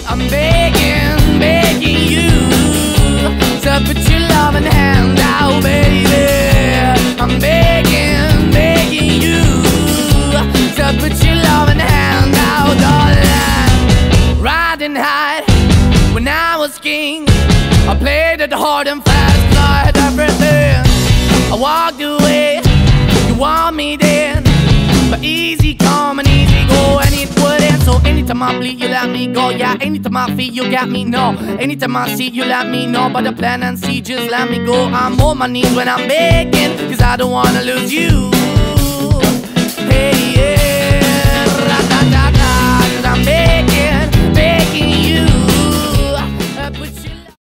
I'm begging, begging you to put your loving hand out, baby. I'm begging, begging you to put your loving hand out, darling. Riding high when I was king, I played it hard and fast 'cause I had everything. I walked away, you want me then, but easy come and easy go, and it wouldn't. So anytime I bleed, you let me go. Yeah, anytime I feel, you got me, no. Anytime I see, you let me know. But the plan and see, just let me go. I'm on my knees when I'm begging, 'cause I don't wanna lose you. Hey, yeah.